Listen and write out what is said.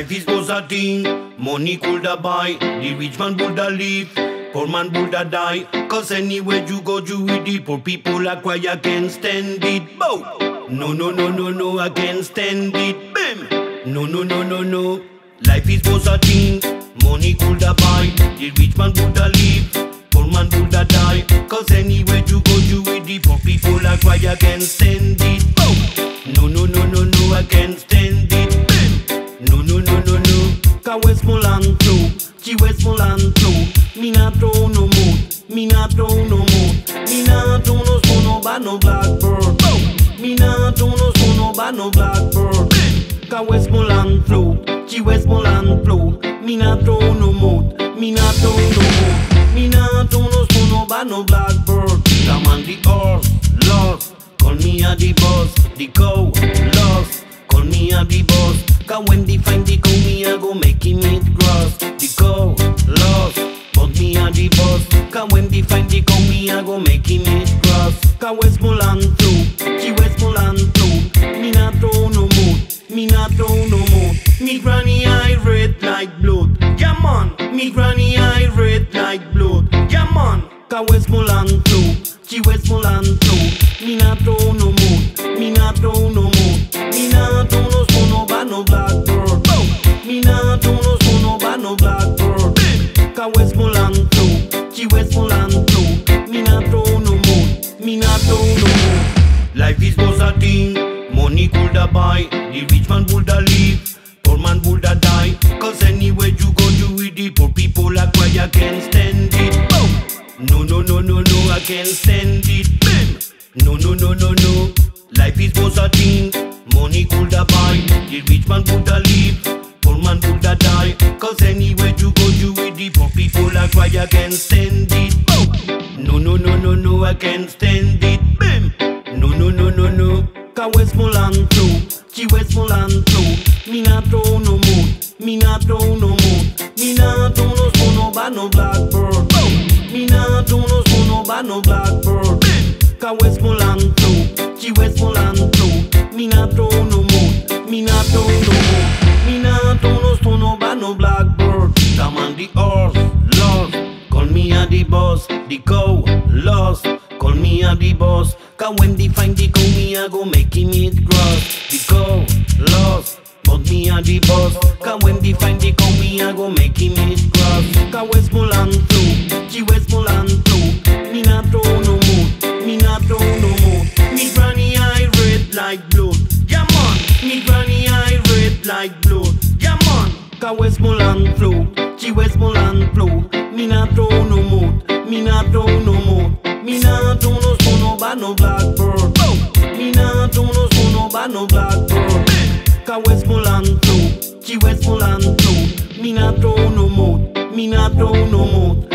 Life is was a thing, money coulda buy. The rich man woulda live, poor man woulda die. Cause anywhere you go, you with the poor people are quiet, I can't stand it. Bow. No, no, no, no, no, I can't stand it. Bam. No, no, no, no, no. Life is was a thing, money coulda buy. The rich man woulda live, poor man woulda die. Cause anywhere you go, you with the poor people are quiet, I can't stand it. Bow. No, no, no, no, no, I can't stand it. No, no, no, no, no. Ka Westmoreland flow, G Westmoreland flow. Me not throw no mood, me not throw no mood. Me not throw no stone no bad no blackbird. Me not throw no stone no bad no blackbird. Ka Westmoreland flow, G Westmoreland flow. Me not throw no mood, me not throw no mood. Me not throw no stone no bad no blackbird. Come on the horse, lost. Call me a the boss, the cow, lost. Call me a the boss. Cause when they find the cow, me a go make him eat grass. The cow lost, but me a the boss. Cause when they find the cow, me a go make him eat grass. Cause Westmoreland flow, G Westmoreland flow. Me not throw no mood, me not throw no mood. Me granny eye red like blood, yeah man. Me granny eye red like blood, yeah man. Cause Westmoreland flow, G Westmoreland flow. Me not throw no mood, me not throw no mood. Me not throw no stone no bad no blackbird. Me not throw no stone no bad no blackbird. Cause Westmoreland flow, G Westmoreland flow. Me not throw no mood, me not throw no mood. Life is was a thing, money coulda buy. The rich man woulda live, poor man woulda die. Cause anywhere you go, you with the poor people are quiet, I can't stand it. No, no, no, no, no, I can't stand it. Bam. No, no, no, no, no. Life is was a thing, money coulda buy. The rich man woulda live, poor man woulda die. Cause anywhere you go, you with the poor people are quiet, I can't stand it. No, no, no, no, no, I can't stand it. Bam. No, no, no, no, no. Cause Westmoreland flow, G Westmoreland flow. Me not throw no mood, me not throw no mood. Me not throw no stone no bad no blackbird. Me not throw no stone no bad no blackbird. Cause Westmoreland flow, G Westmoreland flow. Me not throw no mood, me not throw no mood. Me not throw no stone no bad no blackbird. Come on the horse, lost. Call me a the boss, the cow, lost. Call me a the boss. Cause when they find the cow, me a go make him eat grass. The cow, lost. But me a the boss. Cause when they find the cow, me a go make him eat grass. Cause Westmoreland flow, G Westmoreland flow. Me not throw no mood, me not throw no mood. Me granny eye red like blood, yeah man. Me granny eye red like blood, yeah man. Cause Westmoreland flow, G Westmoreland flow. Me not throw no mood, me not throw no mood. Me not throw no stone no bad no blackbird. Me not throw no stone no bad no blackbird. Cause Westmoreland flow, G Westmoreland flow. Me not throw no mood, me not throw no mood.